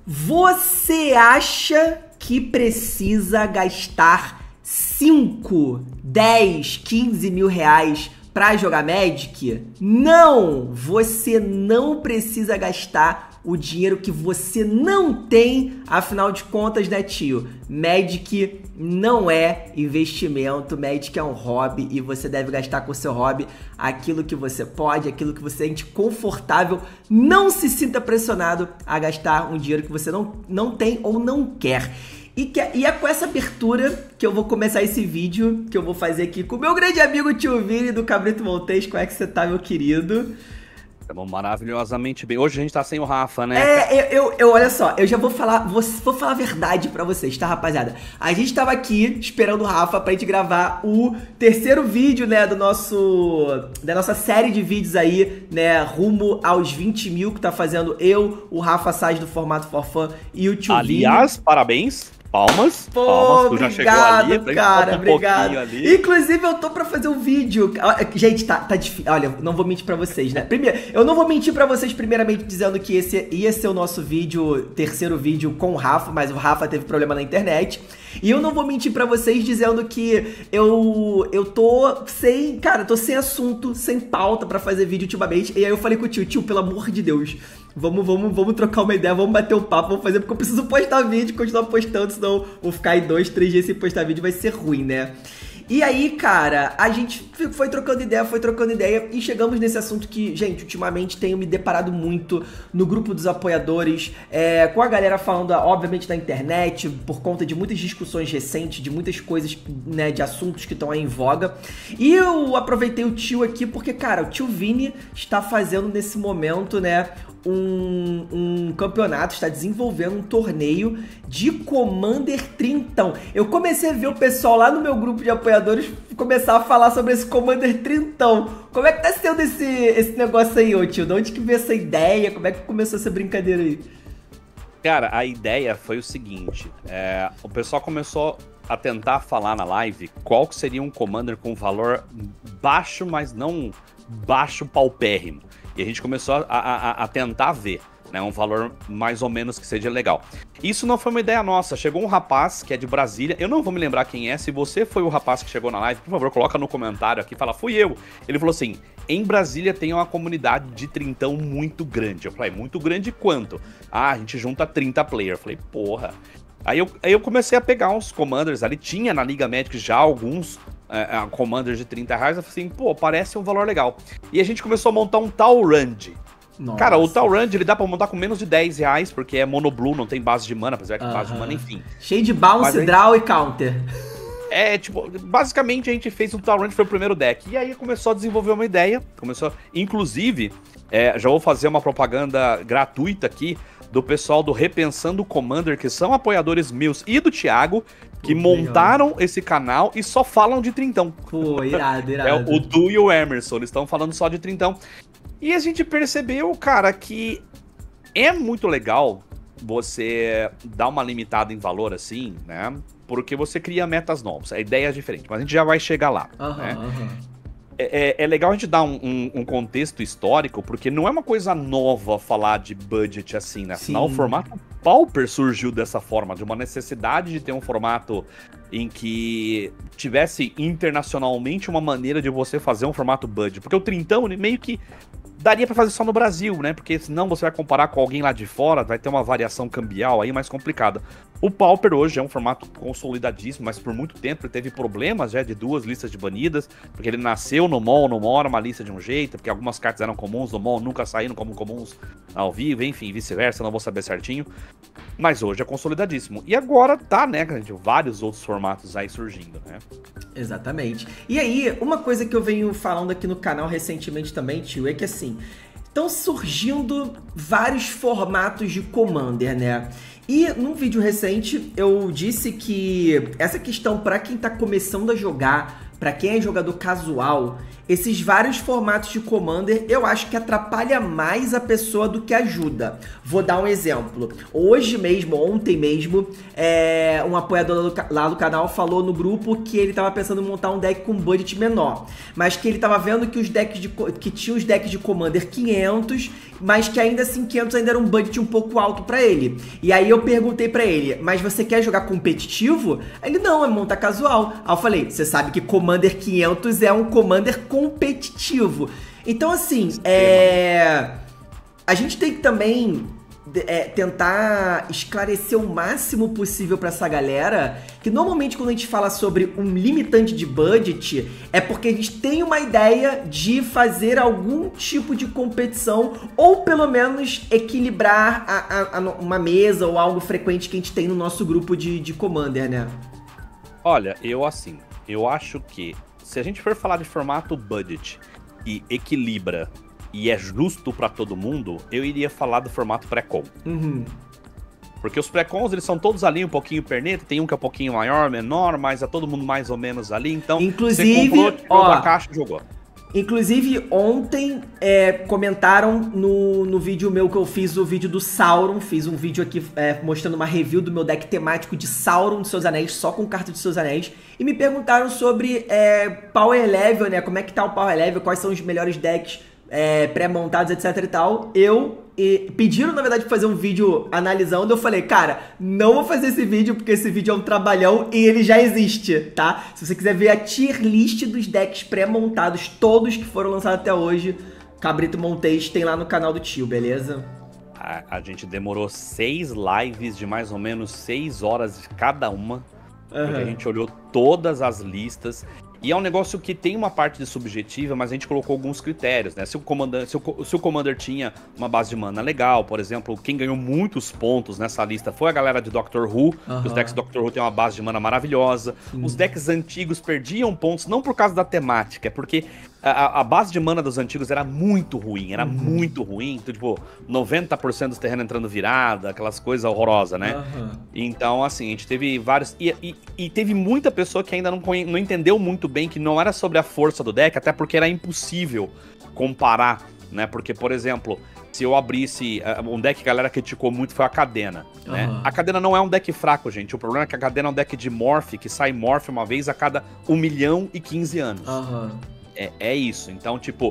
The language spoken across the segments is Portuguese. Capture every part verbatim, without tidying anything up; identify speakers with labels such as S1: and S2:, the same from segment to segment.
S1: Você acha que precisa gastar cinco, dez, quinze mil reais pra jogar Magic? Não! Você não precisa gastar o dinheiro que você não tem, afinal de contas, né, tio? Magic não é investimento, Magic é um hobby e você deve gastar com o seu hobby aquilo que você pode, aquilo que você sente confortável. Não se sinta pressionado a gastar um dinheiro que você não, não tem ou não quer. E, que, e é com essa abertura que eu vou começar esse vídeo, que eu vou fazer aqui com o meu grande amigo Tio Vini do Cabrito Montes. Como é que você tá, meu querido?
S2: Estamos maravilhosamente bem. Hoje a gente tá sem o Rafa, né?
S1: É, eu, eu, eu olha só, eu já vou falar, vou, vou falar a verdade pra vocês, tá, rapaziada? A gente tava aqui esperando o Rafa pra gente gravar o terceiro vídeo, né, do nosso, da nossa série de vídeos aí, né, rumo aos vinte mil, que tá fazendo eu, o Rafa Saz do Formato For Fun e o Tio Vini.
S2: Aliás, parabéns. Palmas,
S1: Pô,
S2: palmas, tu
S1: obrigado,
S2: já chegou ali,
S1: cara,
S2: um
S1: obrigado.
S2: Ali.
S1: Inclusive, eu tô pra fazer um vídeo. Gente, tá, tá difícil. Olha, não vou mentir pra vocês, né? Primeiro, eu não vou mentir pra vocês, primeiramente, dizendo que esse ia ser o nosso vídeo, terceiro vídeo com o Rafa, mas o Rafa teve problema na internet. E eu não vou mentir pra vocês dizendo que eu, eu tô sem, cara, tô sem assunto, sem pauta pra fazer vídeo ultimamente. E aí eu falei com o tio, tio, pelo amor de Deus, vamos, vamos, vamos trocar uma ideia, vamos bater um papo, vamos fazer, porque eu preciso postar vídeo, continuar postando, senão vou ficar aí dois, três dias sem postar vídeo, vai ser ruim, né? E aí, cara, a gente foi trocando ideia, foi trocando ideia e chegamos nesse assunto que, gente, ultimamente tenho me deparado muito no grupo dos apoiadores, é, com a galera falando, obviamente, da internet, por conta de muitas discussões recentes, de muitas coisas, né, de assuntos que estão aí em voga. E eu aproveitei o tio aqui porque, cara, o tio Vini está fazendo nesse momento, né, Um, um campeonato, está desenvolvendo um torneio de Commander Trintão. Eu comecei a ver o pessoal lá no meu grupo de apoiadores começar a falar sobre esse Commander Trintão. Como é que tá sendo esse, esse negócio aí, ô tio? De onde que veio essa ideia? Como é que começou essa brincadeira aí?
S2: Cara, a ideia foi o seguinte, é, o pessoal começou a tentar falar na live qual que seria um Commander com valor baixo, mas não baixo paupérrimo. E a gente começou a, a, a tentar ver, né, um valor mais ou menos que seja legal. Isso não foi uma ideia nossa, chegou um rapaz que é de Brasília, eu não vou me lembrar quem é, se você foi o rapaz que chegou na live, por favor, coloca no comentário aqui, fala, fui eu. Ele falou assim, em Brasília tem uma comunidade de trintão muito grande. Eu falei, muito grande quanto? Ah, a gente junta trinta players. Eu falei, porra. Aí eu, aí eu comecei a pegar uns commanders ali, tinha na Liga Magic já alguns é, commanders de trinta reais, eu falei assim, pô, parece um valor legal. E a gente começou a montar um Talrand. Nossa. Cara, o Talrand ele dá pra montar com menos de dez reais, porque é monoblue, não tem base de mana, apesar que uh-huh. base de mana, enfim.
S1: Cheio de bounce, gente... draw e counter.
S2: É, tipo, basicamente a gente fez o Talrand, foi o primeiro deck. E aí começou a desenvolver uma ideia, começou, inclusive, é, já vou fazer uma propaganda gratuita aqui, do pessoal do Repensando Commander, que são apoiadores meus e do Thiago, que Pô, montaram legal. esse canal e só falam de trintão.
S1: Pô, irado, irado.
S2: É o Du e o Emerson, eles estão falando só de trintão. E a gente percebeu, cara, que é muito legal você dar uma limitada em valor assim, né? Porque você cria metas novas, a ideia é diferente, mas a gente já vai chegar lá,
S1: uhum,
S2: né?
S1: Uhum.
S2: É, é legal a gente dar um, um, um contexto histórico, porque não é uma coisa nova falar de budget assim, né? Afinal, o formato Pauper surgiu dessa forma, de uma necessidade de ter um formato em que tivesse internacionalmente uma maneira de você fazer um formato budget. Porque o trintão, ele meio que daria pra fazer só no Brasil, né? Porque senão você vai comparar com alguém lá de fora, vai ter uma variação cambial aí mais complicada. O Pauper hoje é um formato consolidadíssimo, mas por muito tempo ele teve problemas já de duas listas de banidas, porque ele nasceu no mall, no mall era uma lista de um jeito, porque algumas cartas eram comuns no mall, nunca saíram como comuns ao vivo, enfim, vice-versa, não vou saber certinho. Mas hoje é consolidadíssimo. E agora tá, né, gente, vários outros formatos aí surgindo, né?
S1: Exatamente. E aí, uma coisa que eu venho falando aqui no canal recentemente também, tio, é que assim, estão surgindo vários formatos de Commander, né? E num vídeo recente eu disse que essa questão para quem tá começando a jogar, para quem é jogador casual, esses vários formatos de Commander, eu acho que atrapalha mais a pessoa do que ajuda. Vou dar um exemplo. Hoje mesmo, ontem mesmo, é, um apoiador lá do canal falou no grupo que ele tava pensando em montar um deck com budget menor, mas que ele tava vendo que os decks de, que tinha os decks de Commander quinhentos, mas que ainda assim quinhentos ainda era um budget um pouco alto pra ele. E aí eu perguntei pra ele, mas você quer jogar competitivo? Ele, não, é montar casual. Aí eu falei, você sabe que Commander quinhentos é um Commander competitivo. Então assim, é... a gente tem que também é, tentar esclarecer o máximo possível pra essa galera, que normalmente quando a gente fala sobre um limitante de budget, é porque a gente tem uma ideia de fazer algum tipo de competição, ou pelo menos equilibrar a, a, a uma mesa ou algo frequente que a gente tem no nosso grupo de, de Commander, né?
S2: Olha, eu assim, eu acho que se a gente for falar de formato budget e equilibra e é justo pra todo mundo, eu iria falar do formato pré-com.
S1: Uhum.
S2: Porque os pré-cons, eles são todos ali um pouquinho perneta, tem um que é um pouquinho maior, menor, mas é todo mundo mais ou menos ali, então
S1: inclusive,
S2: você comprou, tirou
S1: ó,
S2: da caixa e jogou.
S1: Inclusive, ontem é, comentaram no, no vídeo meu que eu fiz, o vídeo do Sauron. Fiz um vídeo aqui é, mostrando uma review do meu deck temático de Sauron de Seus Anéis, só com carta de Seus Anéis. E me perguntaram sobre é, Power Level, né? Como é que tá o Power Level, quais são os melhores decks é, pré-montados, etc e tal. Eu... E pediram, na verdade, pra fazer um vídeo analisando. Eu falei, cara, não vou fazer esse vídeo porque esse vídeo é um trabalhão e ele já existe, tá? Se você quiser ver a tier list dos decks pré-montados, todos que foram lançados até hoje, Cabrito Montes tem lá no canal do tio, beleza?
S2: A, a gente demorou seis lives de mais ou menos seis horas cada uma. Uhum. Porque a gente olhou todas as listas. E é um negócio que tem uma parte de subjetiva, mas a gente colocou alguns critérios, né? Se o Commander, se o, se o Commander tinha uma base de mana legal, por exemplo, quem ganhou muitos pontos nessa lista foi a galera de Doctor Who, uhum. Os decks de Doctor Who tem uma base de mana maravilhosa. Sim. Os decks antigos perdiam pontos, não por causa da temática, é porque a, a base de mana dos antigos era muito ruim, era uhum. muito ruim. Então, tipo, noventa por cento dos terrenos entrando virada, aquelas coisas horrorosas, né? Uhum. Então, assim, a gente teve vários... E, e, e teve muita pessoa que ainda não, não entendeu muito bem que não era sobre a força do deck, até porque era impossível comparar, né? Porque, por exemplo, se eu abrisse uh, um deck que a galera criticou muito foi a Cadena, uhum. né? A Cadena não é um deck fraco, gente. O problema é que a Cadena é um deck de Morph, que sai Morph uma vez a cada um milhão e quinze anos.
S1: Uhum.
S2: É, é isso. Então, tipo,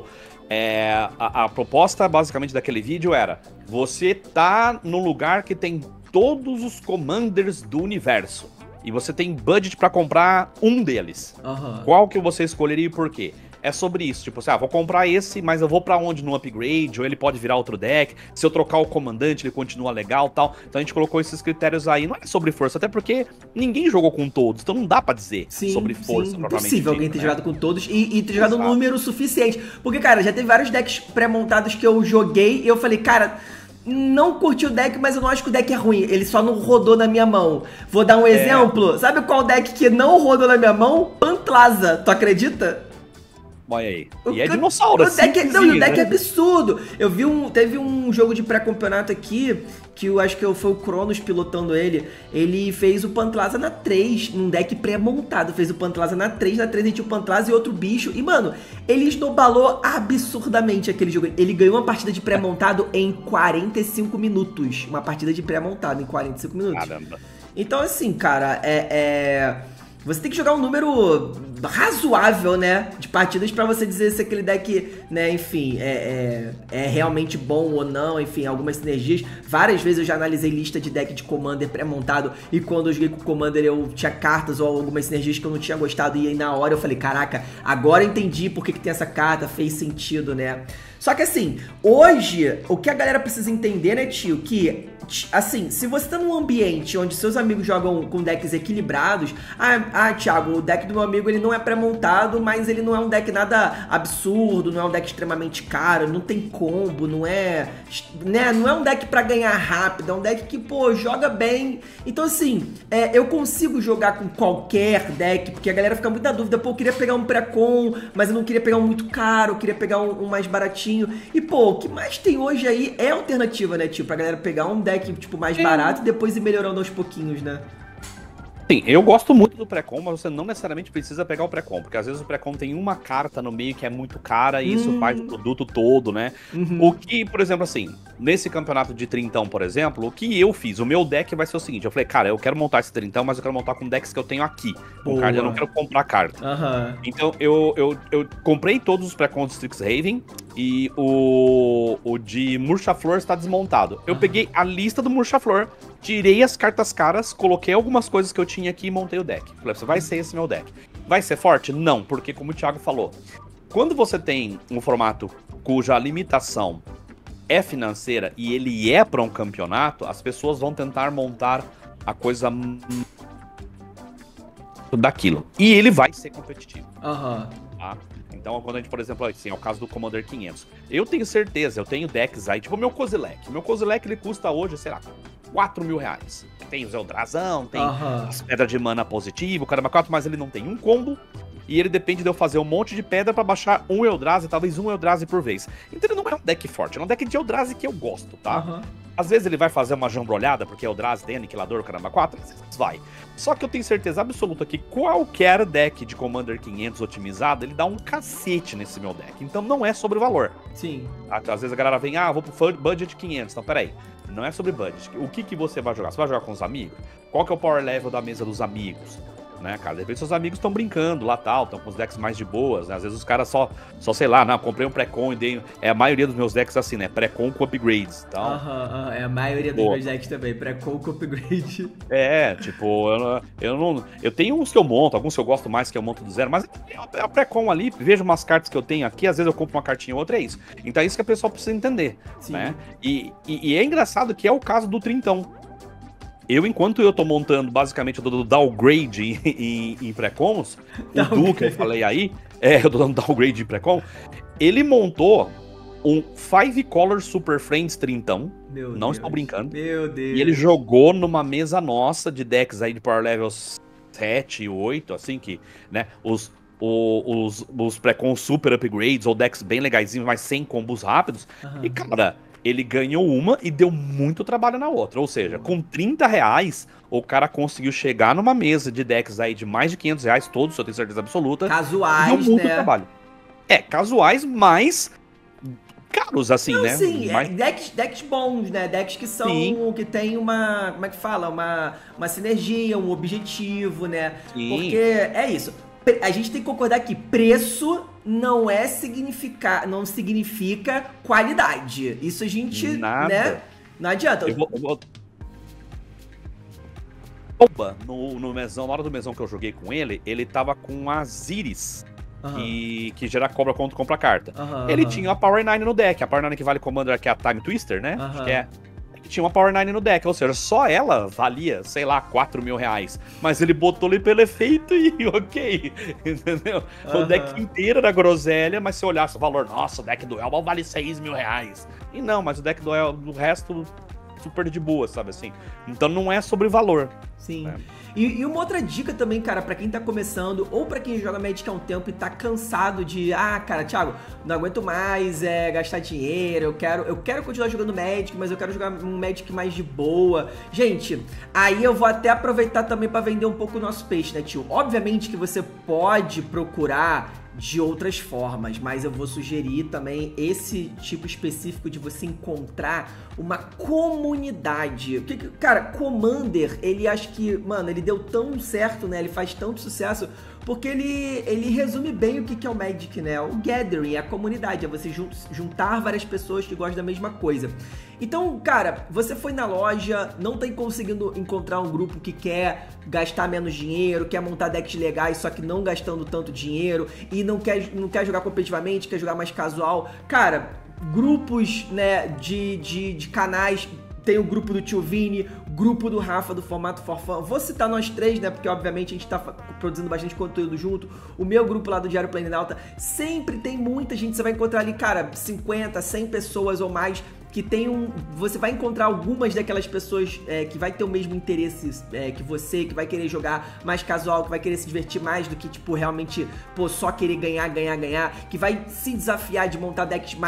S2: é, a, a proposta basicamente daquele vídeo era: você tá no lugar que tem todos os commanders do universo e você tem budget pra comprar um deles. Uhum. Qual que você escolheria e por quê? É sobre isso, tipo assim, ah, vou comprar esse, mas eu vou pra onde no upgrade, ou ele pode virar outro deck, se eu trocar o comandante ele continua legal e tal. Então a gente colocou esses critérios aí, não é sobre força, até porque ninguém jogou com todos, então não dá pra dizer sim, sobre força.
S1: Sim, impossível alguém ter né? jogado com todos e, e ter jogado um número suficiente. Porque, cara, já teve vários decks pré-montados que eu joguei e eu falei, cara... Não curti o deck, mas eu não acho que o deck é ruim. Ele só não rodou na minha mão. Vou dar um é. exemplo. Sabe qual deck que não rodou na minha mão? Pantlaza. Tu acredita?
S2: Olha aí. E é dinossauro.
S1: O deck, não, o deck é absurdo. Eu vi um... Teve um jogo de pré-campeonato aqui, que eu acho que foi o Cronos pilotando ele. Ele fez o Pantlaza na três, num deck pré-montado. Fez o Pantlaza na três, na três a gente tinha o Pantlaza e outro bicho. E, mano, ele esnobalou absurdamente aquele jogo. Ele ganhou uma partida de pré-montado em quarenta e cinco minutos. Uma partida de pré-montado em quarenta e cinco minutos. Caramba. Então, assim, cara, é... é... Você tem que jogar um número razoável, né, de partidas pra você dizer se aquele deck, né, enfim, é, é, é realmente bom ou não, enfim, algumas sinergias. Várias vezes eu já analisei lista de deck de Commander pré-montado e quando eu joguei com o Commander eu tinha cartas ou algumas sinergias que eu não tinha gostado e aí na hora eu falei, caraca, agora eu entendi por que, que tem essa carta, fez sentido, né. Só que assim, hoje, o que a galera precisa entender, né, tio, que, assim, se você tá num ambiente onde seus amigos jogam com decks equilibrados, ah, ah, Thiago, o deck do meu amigo, ele não é pré-montado, mas ele não é um deck nada absurdo, não é um deck extremamente caro, não tem combo, não é, né, não é um deck pra ganhar rápido, é um deck que, pô, joga bem. Então, assim, é, eu consigo jogar com qualquer deck, porque a galera fica muito na dúvida, pô, eu queria pegar um pré-com, mas eu não queria pegar um muito caro, eu queria pegar um, um mais baratinho. E, pô, o que mais tem hoje aí é alternativa, né, tio? Pra galera pegar um deck, tipo, mais barato e depois ir melhorando aos pouquinhos, né?
S2: Sim, eu gosto muito do pré-com, mas você não necessariamente precisa pegar o pré-com, porque às vezes o pré-com tem uma carta no meio que é muito cara e isso
S1: Hum.
S2: faz o produto todo, né?
S1: Uhum.
S2: O que, por exemplo, assim, nesse campeonato de trintão, por exemplo, o que eu fiz? O meu deck vai ser o seguinte, eu falei, cara, eu quero montar esse trintão, mas eu quero montar com decks que eu tenho aqui. Com
S1: Boa.
S2: card, eu não quero comprar carta.
S1: Aham.
S2: Então, eu, eu, eu comprei todos os pré-cons de Strixhaven e o, o de Murcha-Flor está desmontado. Eu
S1: Aham.
S2: peguei a lista do Murcha-Flor, tirei as cartas caras, coloquei algumas coisas que eu tinha aqui e montei o deck. Falei, você vai ser esse meu deck. Vai ser forte? Não, porque como o Thiago falou, quando você tem um formato cuja limitação é financeira e ele é para um campeonato, as pessoas vão tentar montar a coisa daquilo. E ele vai ser competitivo.
S1: Aham.
S2: Tá? Então, quando a gente, por exemplo, assim, é o caso do Commander quinhentos. Eu tenho certeza, eu tenho decks aí, tipo o meu Kozilek. O meu Kozilek, ele custa hoje, sei lá, quatro mil reais. Tem o Zeldrazão, tem
S1: Aham.
S2: as pedras de mana positivo, caramba, quatro, mas ele não tem um combo. E ele depende de eu fazer um monte de pedra pra baixar um Eldrazi, talvez um Eldrazi por vez. Então ele não é um deck forte, é um deck de Eldrazi que eu gosto, tá?
S1: Aham.
S2: Às vezes ele vai fazer uma jambrolhada, porque Eldrazi tem aniquilador, caramba, quatro, às vezes vai. Só que eu tenho certeza absoluta que qualquer deck de Commander quinhentos otimizado, ele dá um cacete nesse meu deck. Então não é sobre valor.
S1: Sim.
S2: Às vezes a galera vem, ah, vou pro budget quinhentos. Então, peraí. Não é sobre budget. O que, que você vai jogar? Você vai jogar com os amigos? Qual que é o power level da mesa dos amigos? Né, cara? De repente seus amigos estão brincando lá, tal, estão com os decks mais de boas, né? Às vezes os caras só, só, sei lá, não, comprei um pré-con e dei... É a maioria dos meus decks assim, né? Pré-con com upgrades, então...
S1: Aham, aham. É a maioria dos
S2: Pô.
S1: meus decks também. Pré-com com upgrade.
S2: É, tipo, eu, não- eu não... Eu tenho uns que eu monto, alguns que eu gosto mais que eu monto do zero, mas é a pré-com ali, vejo umas cartas que eu tenho aqui, às vezes eu compro uma cartinha ou outra, é isso. Então é isso que a pessoa precisa entender,
S1: Sim.
S2: né? E, e, e é engraçado que é o caso do trintão. Eu, enquanto eu tô montando basicamente, eu tô dando downgrade em, em, em pré-cons, o Du que eu falei aí, é, eu tô dando downgrade em pré-con, ele montou um Five Color Super Friends trintão,
S1: Meu
S2: não
S1: Deus.
S2: estou brincando,
S1: Meu Deus.
S2: e ele jogou numa mesa nossa de decks aí de Power Level sete e oito, assim que, né, os, o- os, os pré-cons super upgrades ou decks bem legaisinhos, mas sem combos rápidos,
S1: Aham.
S2: e cara... Ele ganhou uma e deu muito trabalho na outra. Ou seja, com trinta reais, o cara conseguiu chegar numa mesa de decks aí de mais de quinhentos reais, todos, eu tenho certeza absoluta. E
S1: Casuais,
S2: deu muito
S1: né?
S2: trabalho. É, casuais, mas caros, assim,
S1: Não,
S2: né?
S1: sim, é,
S2: Mas-
S1: decks, decks bons, né? Decks que são,
S2: Sim.
S1: que tem uma, como é que fala? Uma, uma sinergia, um objetivo, né?
S2: Sim.
S1: Porque é isso. Pre- A gente tem que concordar que preço não é significar, não significa qualidade. Isso a gente,
S2: Nada.
S1: né? Não adianta.
S2: Eu vou... Eu vou... Opa, no, no mesão, na hora do mesão que eu joguei com ele, ele tava com a Ziris,
S1: Aham,
S2: que, que gera cobra quando compra carta.
S1: aham,
S2: Ele
S1: aham.
S2: tinha a Power nove no deck. A Power nove que vale Commander, que é a Time Twister, né? Acho
S1: Aham.
S2: que é. Ele tinha uma Power nove no deck, ou seja, só ela valia, sei lá, quatro mil reais. Mas ele botou ali pelo efeito e ok, entendeu? O
S1: Aham.
S2: deck inteiro era groselha, mas se olhasse o valor, nossa, o deck do Elba vale seis mil reais. E não, mas o deck do, El, do resto, super de boa, sabe assim? Então não é sobre valor.
S1: Sim.
S2: É.
S1: E, e uma outra dica também, cara, pra quem tá começando ou pra quem joga Magic há um tempo e tá cansado de, ah, cara, Thiago, não aguento mais é, gastar dinheiro, eu quero, eu quero continuar jogando Magic, mas eu quero jogar um Magic mais de boa. Gente, aí eu vou até aproveitar também pra vender um pouco o nosso peixe, né, tio? Obviamente que você pode procurar de outras formas, mas eu vou sugerir também esse tipo específico de você encontrar uma comunidade. Porque, cara, Commander, ele acho que, mano, ele deu tão certo, né? Ele faz tanto sucesso porque ele, ele resume bem o que que é o Magic, né? O Gathering, a comunidade, é você jun- juntar várias pessoas que gostam da mesma coisa. Então, cara, você foi na loja, não tá conseguindo encontrar um grupo que quer gastar menos dinheiro, quer montar decks legais, só que não gastando tanto dinheiro e não quer, não quer jogar competitivamente, quer jogar mais casual. Cara, grupos, né, de, de, de canais. Tem o grupo do Tio Vini, grupo do Rafa do Formato For Fun. Vou citar nós três, né? Porque obviamente a gente tá fa- produzindo bastante conteúdo junto. O meu grupo lá do Diário Planalta sempre tem muita gente. Você vai encontrar ali, cara, cinquenta, cem pessoas ou mais que tem um... Você vai encontrar algumas daquelas pessoas é, que vai ter o mesmo interesse é, que você, que vai querer jogar mais casual, que vai querer se divertir mais do que, tipo, realmente, pô, só querer ganhar, ganhar, ganhar, que vai se desafiar de montar decks mais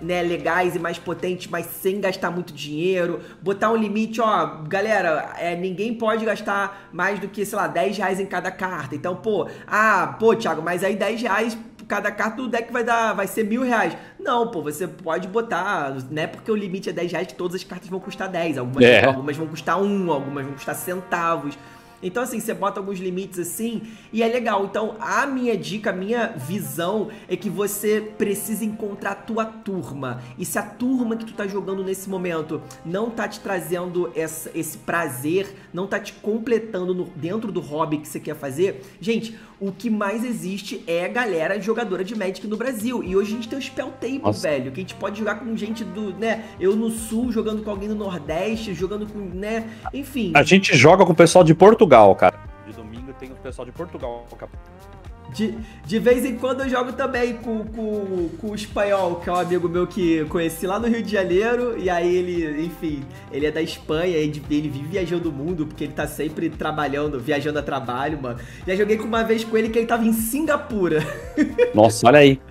S1: né, legais e mais potentes, mas sem gastar muito dinheiro. Botar um limite, ó, galera, é, ninguém pode gastar mais do que, sei lá, dez reais em cada carta. Então, pô, ah, pô, Thiago, mas aí dez reais cada carta do deck vai dar, vai ser mil reais. Não, pô, você pode botar, né, porque o limite é dez reais que todas as cartas vão custar dez. Algumas, é. algumas vão custar um, algumas vão custar centavos. Então, assim, você bota alguns limites assim e é legal. Então, a minha dica, a minha visão é que você precisa encontrar a tua turma. E se a turma que tu tá jogando nesse momento não tá te trazendo essa, esse prazer, não tá te completando no, dentro do hobby que você quer fazer, gente, o que mais existe é a galera jogadora de Magic no Brasil. E hoje a gente tem o Spell Table, Nossa. velho, que a gente pode jogar com gente do, né, eu no Sul, jogando com alguém no Nordeste, jogando com, né, enfim.
S2: A gente joga com o pessoal de Portugal, cara. De domingo tem o pessoal de Portugal.
S1: De, de vez em quando eu jogo também com, com, com o espanhol, que é um amigo meu que conheci lá no Rio de Janeiro. E aí ele, enfim, ele é da Espanha, ele, ele vive viajando o mundo, porque ele tá sempre trabalhando, viajando a trabalho, mano. Já joguei com uma vez com ele que ele tava em Singapura.
S2: Nossa, olha aí.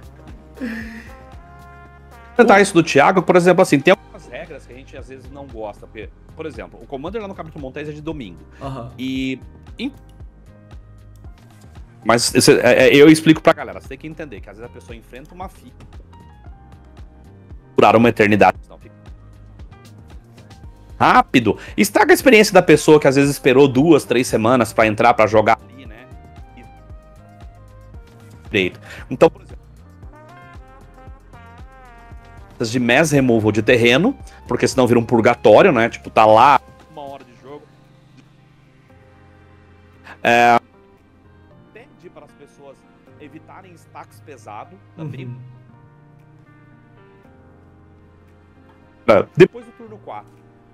S2: Vou tentar isso do Thiago, por exemplo, assim, tem algumas regras que a gente às vezes não gosta. Porque, por exemplo, o Commander lá no Capítulo Montanhas é de domingo. Uhum. E... Em... Mas eu explico pra galera, você tem que entender que às vezes a pessoa enfrenta uma fila durar uma eternidade, não fica rápido, estraga a experiência da pessoa que às vezes esperou duas, três semanas pra entrar, pra jogar ali, né? E... Então, por exemplo, de mass removal de terreno, porque senão vira um purgatório, né? Tipo, tá lá uma hora de jogo. É... para as pessoas evitarem stacks pesados também. Uhum. Depois do turno quatro.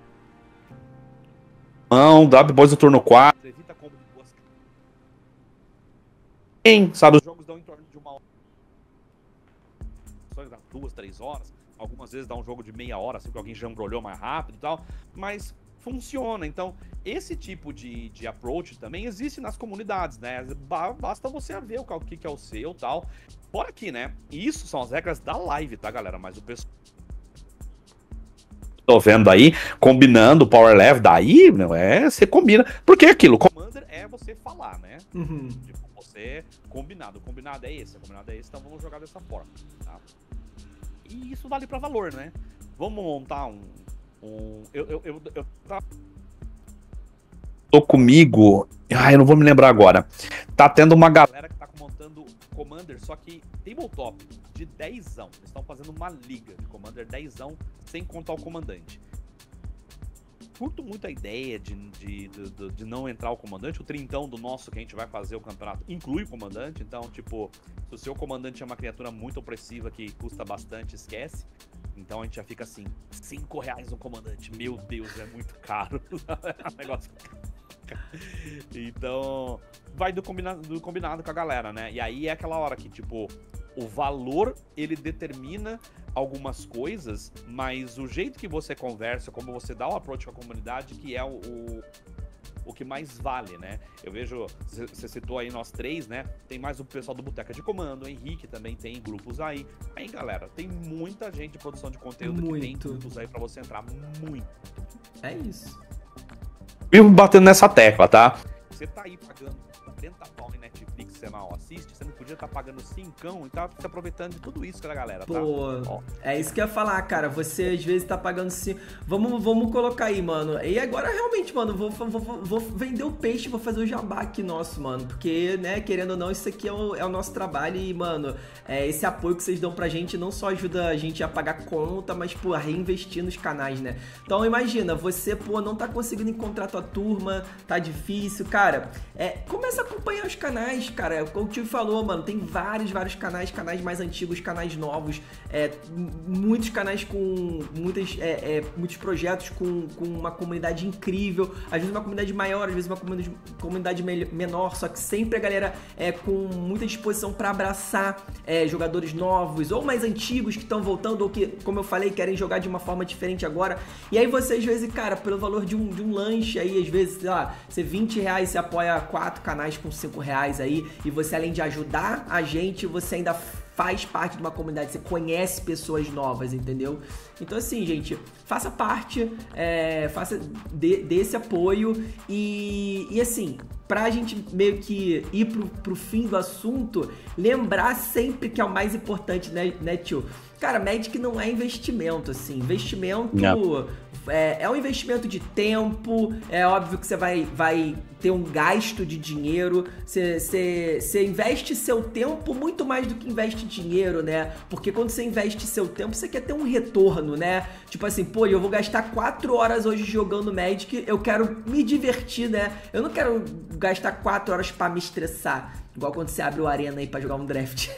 S2: Não, dá depois do turno quatro. Evita combo de duas. Quem sabe, os jogos dão em torno de uma hora. Dá duas, três horas. Algumas vezes dá um jogo de meia hora, assim que alguém já embrulhou mais rápido e tal. Mas funciona. Então, esse tipo de, de approach também existe nas comunidades, né? Basta você ver o que, que é o seu e tal. Bora aqui, né? Isso são as regras da live, tá, galera? Mas o pessoal... Tô vendo aí, combinando o Power Level, daí, não é? Você combina. Porque é aquilo, Commander é você falar, né? Uhum. Tipo, você... Combinado. O combinado é esse, o combinado é esse, então vamos jogar dessa forma, tá? E isso vale pra valor, né? Vamos montar um... um eu, eu, eu, eu tô comigo... Ah, eu não vou me lembrar agora. Tá tendo uma galera que tá montando Commander, só que tabletop de dezão. Eles estão fazendo uma liga de Commander dezão, sem contar o comandante. Curto muito a ideia de, de, de, de não entrar o comandante. O trintão do nosso que a gente vai fazer o campeonato inclui o comandante. Então, tipo, se o seu comandante é uma criatura muito opressiva que custa bastante, esquece. Então a gente já fica assim, cinco reais no comandante. Meu Deus, é muito caro. É um negócio... Então, vai do combinado, do combinado com a galera, né? E aí é aquela hora que, tipo, o valor, ele determina algumas coisas, mas o jeito que você conversa, como você dá o approach com a comunidade, que é o, o, o que mais vale, né? Eu vejo, você citou aí nós três, né? Tem mais o pessoal do Boteca de Comando, o Henrique também tem grupos aí. Aí, galera, tem muita gente de produção de conteúdo muito. Que tem grupos aí pra você entrar, muito.
S1: É isso.
S2: Vivo batendo nessa tecla, tá? Você tá aí pagando quarenta pau em Netflix, você não assiste, você não podia estar tá pagando cincão e tá se aproveitando de tudo isso que a galera, tá?
S1: Pô, ó. É isso que eu ia falar, cara. Você às vezes tá pagando cinco. Vamos, vamos colocar aí, mano. E agora realmente, mano, vou, vou, vou, vou vender o peixe, vou fazer o jabá aqui nosso, mano. Porque, né, querendo ou não, isso aqui é o, é o nosso trabalho e, mano, é, esse apoio que vocês dão pra gente não só ajuda a gente a pagar conta, mas, pô, a reinvestir nos canais, né? Então, imagina, você, pô, não tá conseguindo encontrar tua turma, tá difícil, cara. É, começa a acompanhar os canais, cara. Como o Tio falou, mano, tem vários, vários canais, canais mais antigos, canais novos, é, muitos canais com muitas, é, é, muitos projetos com, com uma comunidade incrível, às vezes uma comunidade maior, às vezes uma comunidade, comunidade menor, só que sempre a galera é com muita disposição para abraçar é, jogadores novos ou mais antigos que estão voltando ou que, como eu falei, querem jogar de uma forma diferente agora. E aí você, às vezes, cara, pelo valor de um, de um lanche aí, às vezes, sei lá, você vinte reais, você apoia quatro canais com cinco reais aí, e você, além de ajudar a gente, você ainda faz parte de uma comunidade, você conhece pessoas novas, entendeu? Então assim, gente, faça parte, é, faça de, desse apoio e, e assim, pra gente meio que ir pro, pro fim do assunto, lembrar sempre que é o mais importante, né, né tio? Cara, Magic não é investimento, assim, investimento... Não. É, é um investimento de tempo, é óbvio que você vai, vai ter um gasto de dinheiro, você, você, você investe seu tempo muito mais do que investe dinheiro, né? Porque quando você investe seu tempo, você quer ter um retorno, né? Tipo assim, pô, eu vou gastar quatro horas hoje jogando Magic, eu quero me divertir, né? Eu não quero gastar quatro horas pra me estressar, igual quando você abre o Arena aí pra jogar um draft.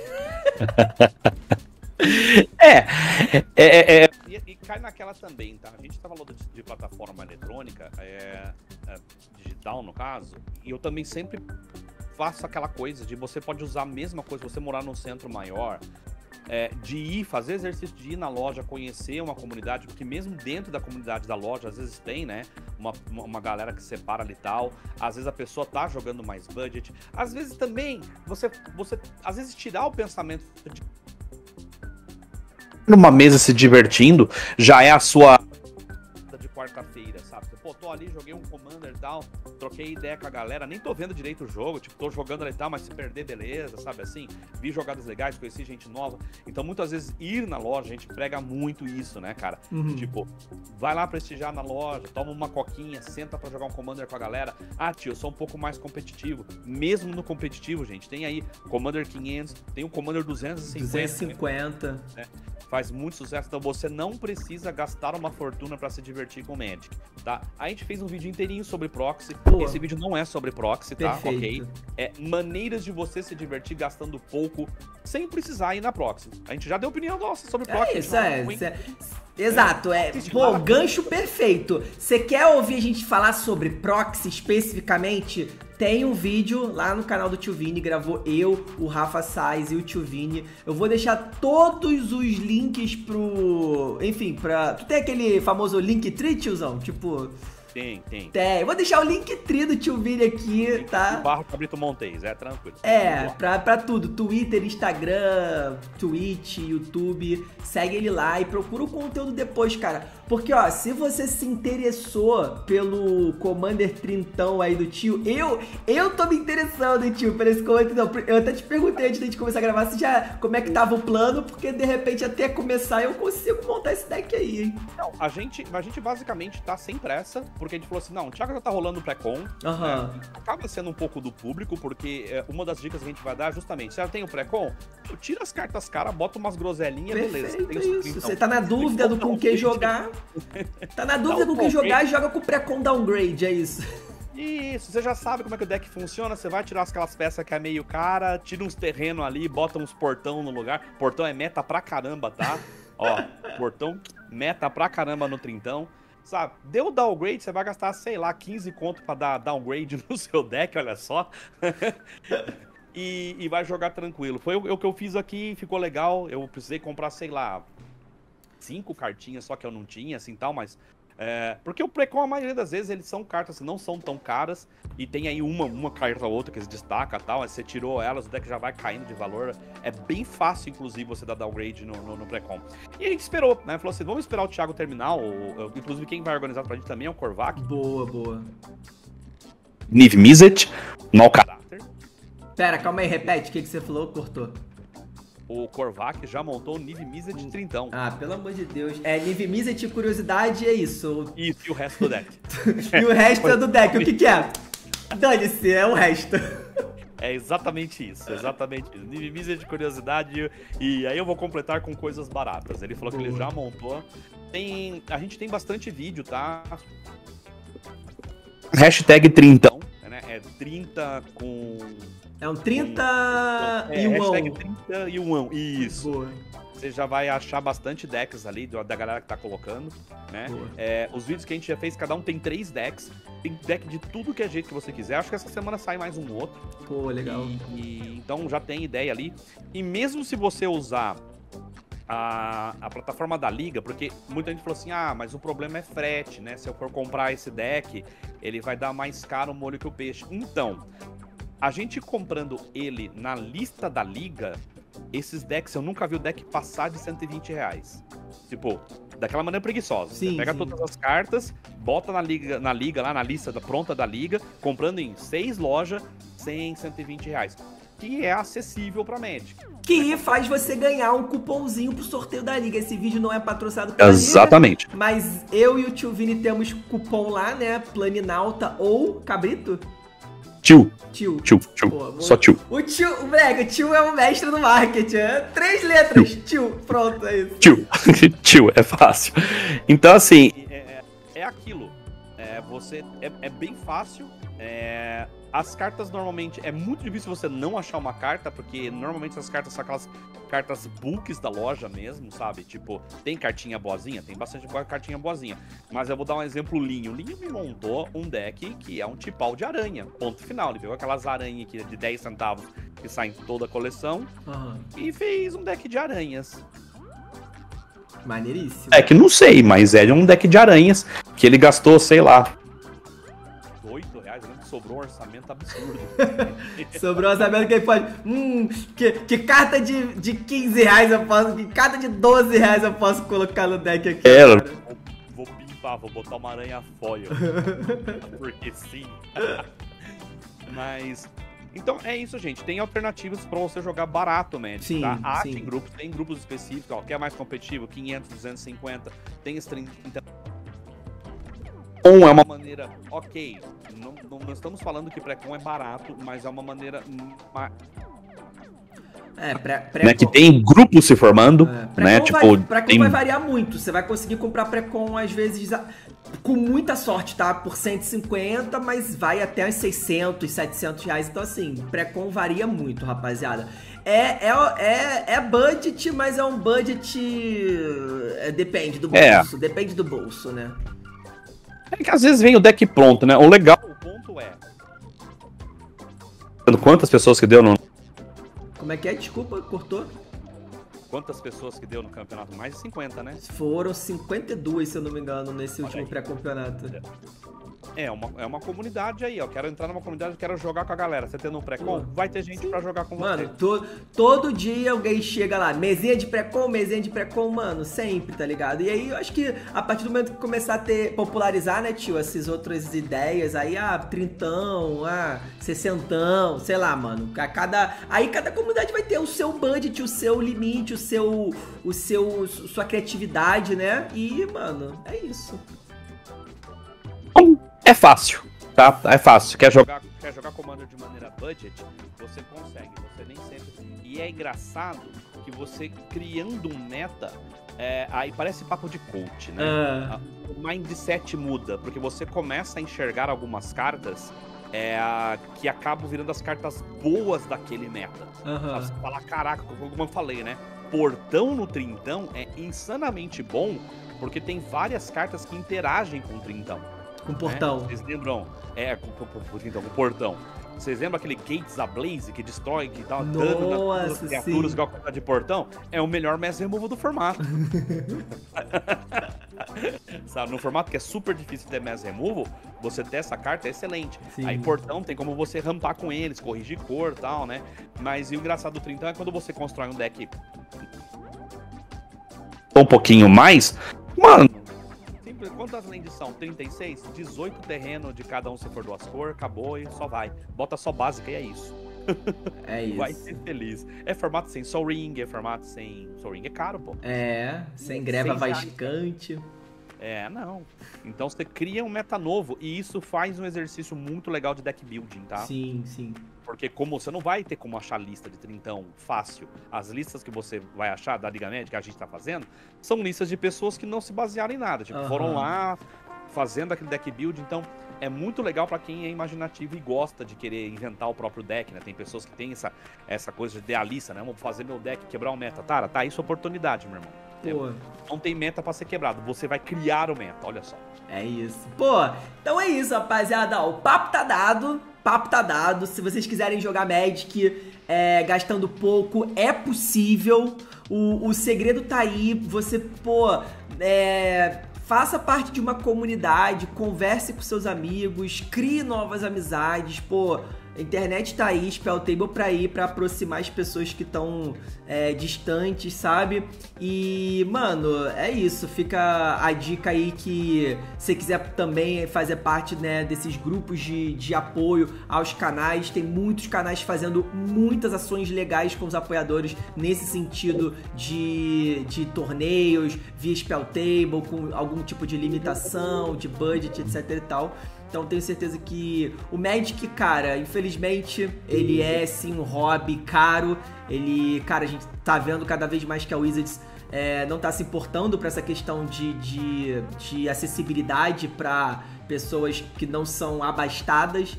S2: É, é, é, é. E, e cai naquela também, tá? A gente tá falando de, de plataforma eletrônica, é, é, digital no caso, e eu também sempre faço aquela coisa de você pode usar a mesma coisa, você morar num centro maior, é, de ir, fazer exercício de ir na loja, conhecer uma comunidade, porque mesmo dentro da comunidade da loja, às vezes tem, né, uma, uma galera que separa ali e tal, às vezes a pessoa tá jogando mais budget, às vezes também, você, você às vezes tirar o pensamento de numa mesa se divertindo, já é a sua de quarta-feira, sabe? Pô, tô ali, joguei um Commander e tal, troquei ideia com a galera, nem tô vendo direito o jogo, tipo, tô jogando ali e tal, mas se perder, beleza, sabe assim? Vi jogadas legais, conheci gente nova. Então, muitas vezes, ir na loja, a gente prega muito isso, né, cara? Uhum. Tipo, vai lá prestigiar na loja, toma uma coquinha, senta pra jogar um Commander com a galera. Ah, tio, eu sou um pouco mais competitivo. Mesmo no competitivo, gente, tem aí Commander quinhentos, tem o Commander duzentos e cinquenta.
S1: duzentos e cinquenta.
S2: Né? Faz muito sucesso, então você não precisa gastar uma fortuna pra se divertir com Magic, tá? A gente fez um vídeo inteirinho sobre proxy. Pô, esse vídeo não é sobre proxy, tá?
S1: Perfeito.
S2: Ok? É maneiras de você se divertir gastando pouco sem precisar ir na proxy. A gente já deu opinião nossa sobre proxy.
S1: É isso, é. Isso é... Exato, é. Pô, gancho perfeito. Você quer ouvir a gente falar sobre proxy especificamente? Tem um vídeo lá no canal do Tio Vini, gravou eu, o Rafa Sais e o Tio Vini. Eu vou deixar todos os links pro... Enfim, pra... Tu tem aquele famoso Linktree, tiozão? Tipo...
S2: Tem, tem.
S1: Tem. Eu vou deixar o Linktree do Tio Vini aqui, tá?
S2: Barra Cabrito Montes, é tranquilo.
S1: É, pra, pra tudo. Twitter, Instagram, Twitch, YouTube. Segue ele lá e procura o conteúdo depois, cara. Porque, ó, se você se interessou pelo Commander trintão aí do tio, eu, eu tô me interessando, hein, tio, por esse Commander trintão. Eu até te perguntei antes de a gente começar a gravar se já, como é que tava o plano, porque de repente até começar eu consigo montar esse deck aí, hein.
S2: Não, a gente, a gente basicamente tá sem pressa, porque a gente falou assim, não, o Thiago já tá rolando o pré-com,
S1: uhum.
S2: né? Acaba sendo um pouco do público, porque é, uma das dicas que a gente vai dar é justamente, você já tem o pré-com, tira as cartas caras, bota umas groselinhas, beleza. Tem
S1: isso. Trintão. Você tá na dúvida do com que jogar, tá na dúvida com o que jogar e joga com o pré-com downgrade, é isso.
S2: Isso, você já sabe como é que o deck funciona, você vai tirar aquelas peças que é meio cara, tira uns terrenos ali, bota uns portão no lugar, portão é meta pra caramba, tá? Ó, portão meta pra caramba no trintão. Sabe, deu downgrade, você vai gastar, sei lá, quinze conto pra dar downgrade no seu deck, olha só. e, e vai jogar tranquilo. Foi o, o que eu fiz aqui, ficou legal. Eu precisei comprar, sei lá, cinco cartinhas, só que eu não tinha, assim, tal, mas... É, porque o Precon, a maioria das vezes, eles são cartas que não são tão caras, e tem aí uma, uma carta ou outra que se destaca e tal, aí você tirou elas, o deck já vai caindo de valor. É bem fácil, inclusive, você dar downgrade no, no, no Precon. E a gente esperou, né? Falou assim, vamos esperar o Thiago terminar, ou, ou, inclusive quem vai organizar pra gente também é o Korvac.
S1: Boa, boa.
S2: Niv Mizzet, mau caráter.
S1: Pera, calma aí, repete, o que, que você falou? Cortou.
S2: O Korvac já montou o Niv Mizzet de trintão.
S1: Ah, pelo amor de Deus. É, Niv Mizzet, curiosidade, é isso.
S2: Isso, e o resto do deck.
S1: E o resto é do deck, o que que é? Dane-se, é o resto.
S2: É exatamente isso, exatamente isso. Niv Mizzet de curiosidade, e aí eu vou completar com coisas baratas. Ele falou Boa. que ele já montou. Tem, a gente tem bastante vídeo, tá? Hashtag trintão, né? É trinta com...
S1: É um trinta com...
S2: é,
S1: e um
S2: hashtag trinta e um, isso.
S1: Boa.
S2: Você já vai achar bastante decks ali da galera que tá colocando, né? É, os vídeos que a gente já fez, cada um tem três decks. Tem deck de tudo que é jeito que você quiser. Acho que essa semana sai mais um outro.
S1: Pô, legal.
S2: E, e, então já tem ideia ali. E mesmo se você usar a, a plataforma da Liga, porque muita gente falou assim, ah, mas o problema é frete, né? Se eu for comprar esse deck, ele vai dar mais caro o molho que o peixe. Então... A gente comprando ele na lista da Liga, esses decks, eu nunca vi o deck passar de cento e vinte reais. Tipo, daquela maneira preguiçosa.
S1: Sim,
S2: Você pega
S1: sim.
S2: todas as cartas, bota na liga, na liga lá na lista da, pronta da liga, comprando em seis lojas, cem, cento e vinte reais. Que é acessível pra Magic.
S1: Que faz você ganhar um cupomzinho pro sorteio da liga. Esse vídeo não é patrocinado pela
S2: Exatamente.
S1: liga, mas eu e o tio Vini temos cupom lá, né? Planinauta ou Cabrito?
S2: Tio.
S1: Tio.
S2: Tio, tio.
S1: Pô,
S2: Só tio.
S1: O tio, o Brega, o tio é o mestre do marketing. É três letras. Tio. tio. Pronto, é isso.
S2: Tio. Tio, é fácil. Então, assim, é, é, é aquilo. É, você, é, é bem fácil. É, as cartas, normalmente, é muito difícil você não achar uma carta, porque normalmente essas cartas são aquelas cartas bulks da loja mesmo, sabe? Tipo, tem cartinha boazinha? Tem bastante cartinha boazinha. Mas eu vou dar um exemplo, o Linho. O Linho me montou um deck que é um tipal de aranha. Ponto final. Ele pegou aquelas aranhas aqui de dez centavos que saem em toda a coleção
S1: Uhum.
S2: e fez um deck de aranhas.
S1: Maneiríssimo.
S2: É que não sei, mas é um deck de aranhas que ele gastou, sei lá, oito reais, né? Sobrou um orçamento absurdo.
S1: Sobrou sabendo que ele pode. Hum, que, que carta de, de quinze reais eu posso. Que carta de doze reais eu posso colocar no deck aqui.
S2: É,
S1: cara.
S2: vou, vou pimpar, vou botar uma aranha foil. Porque sim. Mas. Então é isso, gente. Tem alternativas pra você jogar barato, Magic,
S1: Sim,
S2: tá? Acha
S1: sim.
S2: em grupos, tem grupos específicos, ó, quer mais competitivo, quinhentos, duzentos e cinquenta, tem esse trinta. Um é uma maneira, ok, não, não, não estamos falando que pré-com é barato, mas é uma maneira ma-
S1: É, pré, pré
S2: né, que tem grupos se formando,
S1: É,
S2: né?
S1: pré-com
S2: Tipo,
S1: vai, pré-com
S2: tem...
S1: vai variar muito. Você vai conseguir comprar pré-com, às vezes, a- com muita sorte, tá? Por cento e cinquenta, mas vai até uns seiscentos, setecentos reais. Então, assim, pré-com varia muito, rapaziada. É, é, é, é budget, mas é um budget... é, depende do
S2: É.
S1: bolso, depende do bolso, né?
S2: É que às vezes vem o deck pronto, né? O legal, o ponto é... Quantas pessoas que deu no...
S1: Como é que é? Desculpa, cortou?
S2: Quantas pessoas que deu no campeonato? Mais de cinquenta, né?
S1: Foram cinquenta e duas, se eu não me engano, nesse
S2: Olha
S1: último
S2: aí.
S1: pré-campeonato.
S2: É uma, é uma comunidade aí, ó. Quero entrar numa comunidade, quero jogar com a galera. Você tendo um pré-com, vai ter gente pra jogar com
S1: Mano,
S2: você.
S1: to, todo dia alguém chega lá, mesinha de pré-com, mesinha de pré-com, mano, sempre, tá ligado? E aí eu acho que a partir do momento que começar a ter, popularizar, né, tio, essas outras ideias, aí, ah, trintão, ah, sessentão, sei lá, mano, a cada, aí cada comunidade vai ter o seu budget, o seu limite, o seu, o seu, sua criatividade, né? E, mano, é isso.
S2: É fácil, tá? É fácil. Quer jogar, quer jogar Commander de maneira budget? Você consegue, você nem sempre. E é engraçado que você criando um meta, é, aí parece papo de coach, né?
S1: Ah.
S2: O mindset muda, porque você começa a enxergar algumas cartas é, a- que acabam virando as cartas boas daquele meta.
S1: Aham.
S2: Você fala, caraca, como eu falei, né? Portão no Trintão é insanamente bom, porque tem várias cartas que interagem com o Trintão.
S1: Com portão.
S2: Né? Vocês lembram? É, com, com, com, com, com o portão. Vocês lembram aquele Gates Ablaze que destrói, que dá dano nas
S1: Nossa,
S2: criaturas
S1: sim.
S2: igual a de portão? É o melhor mass removal do formato. Sabe, no formato que é super difícil ter mass removal, você ter essa carta é excelente.
S1: Sim.
S2: Aí portão tem como você rampar com eles, corrigir cor e tal, né? Mas e o engraçado do Trintão é quando você constrói um deck um pouquinho mais, mano. Simples, quantas lands são? trinta e seis? dezoito terreno de cada um se for duas cores, acabou e só vai. Bota só básica e é isso.
S1: É isso.
S2: Vai ser feliz. É formato sem Soul Ring, é formato sem... Soul Ring é caro, pô.
S1: É, sem greva
S2: Seis reais.
S1: vascante.
S2: É, não. Então você cria um meta novo e isso faz um exercício muito legal de deck building, tá?
S1: Sim, sim.
S2: Porque como você não vai ter como achar lista de trintão fácil, as listas que você vai achar da Liga Magic que a gente tá fazendo, são listas de pessoas que não se basearam em nada. Tipo,
S1: Aham.
S2: foram lá fazendo aquele deck build, então é muito legal pra quem é imaginativo e gosta de querer inventar o próprio deck, né? Tem pessoas que têm essa, essa coisa de idealista, né? Vou fazer meu deck, quebrar o meta. Tara, tá aí sua oportunidade, meu irmão.
S1: Pô,
S2: Não tem meta pra ser quebrado, você vai criar o meta, olha só.
S1: é isso. Pô, então é isso, rapaziada. Ó, o papo tá dado. Papo tá dado. Se vocês quiserem jogar Magic é, gastando pouco, é possível. O, o segredo tá aí. Você, pô, é, faça parte de uma comunidade, converse com seus amigos, crie novas amizades, pô. A internet tá aí, Spell Table pra ir, pra aproximar as pessoas que estão é, distantes, sabe? E, mano, é isso. Fica a dica aí que se você quiser também fazer parte, né, desses grupos de, de apoio aos canais, tem muitos canais fazendo muitas ações legais com os apoiadores nesse sentido de, de torneios, via Spell Table, com algum tipo de limitação, de budget, etc e tal. Então tenho certeza que o Magic, cara, infelizmente, ele é sim um hobby caro. Ele, cara, a gente tá vendo cada vez mais que a Wizards é, não tá se importando para essa questão de, de, de acessibilidade para pessoas que não são abastadas.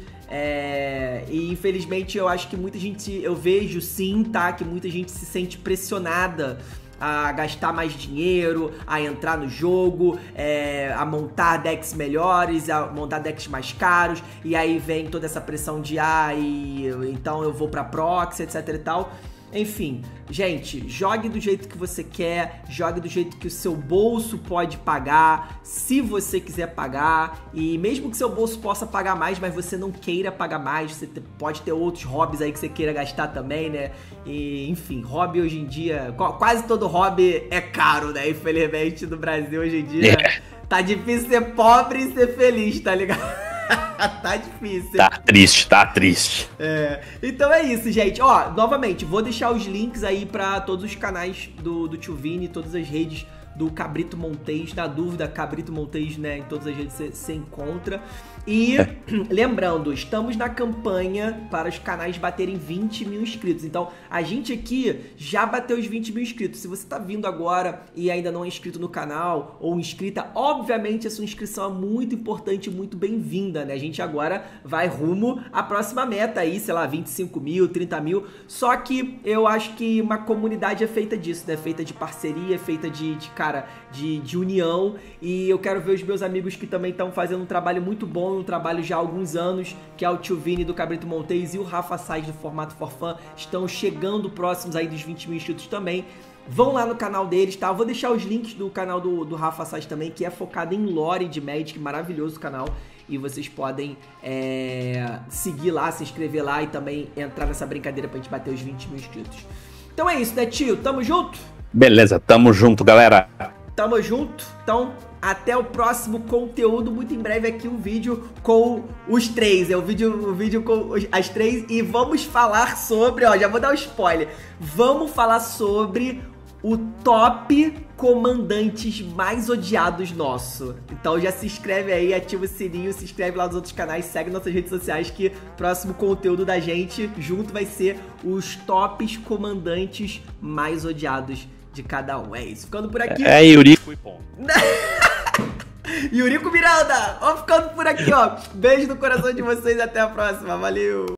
S1: É, e infelizmente eu acho que muita gente, eu vejo sim, tá, que muita gente se sente pressionada a gastar mais dinheiro, a entrar no jogo, é, a montar decks melhores, a montar decks mais caros, e aí vem toda essa pressão de ah, e, então eu vou pra proxy, etc e tal. Enfim, gente, jogue do jeito que você quer, jogue do jeito que o seu bolso pode pagar, se você quiser pagar, e mesmo que seu bolso possa pagar mais, mas você não queira pagar mais, você pode ter outros hobbies aí que você queira gastar também, né? E, enfim, hobby hoje em dia, quase todo hobby é caro, né? Infelizmente no Brasil hoje em dia tá difícil ser pobre e ser feliz, tá ligado? Tá difícil.
S2: Tá triste, tá triste.
S1: É, então é isso, gente. Ó, novamente, vou deixar os links aí pra todos os canais do, do Tio Vini, todas as redes do Cabrito Montes. Na dúvida, Cabrito Montes, né? Em todas as redes você encontra. E lembrando, estamos na campanha para os canais baterem vinte mil inscritos. Então, a gente aqui já bateu os vinte mil inscritos. Se você tá vindo agora e ainda não é inscrito no canal ou inscrita, obviamente a sua inscrição é muito importante e muito bem-vinda, né? A gente agora vai rumo à próxima meta aí, sei lá, vinte e cinco mil, trinta mil. Só que eu acho que uma comunidade é feita disso, né? Feita de parceria, feita de, de cara, de, de união. E eu quero ver os meus amigos que também estão fazendo um trabalho muito bom, um trabalho já há alguns anos, que é o Tio Vini do Cabrito Montes e o Rafa Sais do Formato for Fun, estão chegando próximos aí dos vinte mil inscritos também. Vão lá no canal deles, tá? Eu vou deixar os links do canal do, do Rafa Sais também, que é focado em lore de Magic, maravilhoso o canal. E vocês podem é, seguir lá, se inscrever lá e também entrar nessa brincadeira pra gente bater os vinte mil inscritos. Então é isso, né, tio? Tamo junto?
S2: Beleza, tamo junto, galera.
S1: Tamo junto. Então, até o próximo conteúdo. Muito em breve aqui um vídeo com os três. É o vídeo, o vídeo com as três. E vamos falar sobre... Ó, já vou dar um spoiler. Vamos falar sobre o top comandantes mais odiados nosso. Então já se inscreve aí, ativa o sininho, se inscreve lá nos outros canais, segue nossas redes sociais que próximo conteúdo da gente junto vai ser os tops comandantes mais odiados de cada um. É isso. Ficando por aqui.
S2: É, Yuriko e ponto.
S1: Yuriko Miranda! Ó, ficando por aqui, ó. Beijo no coração de vocês e até a próxima. Valeu!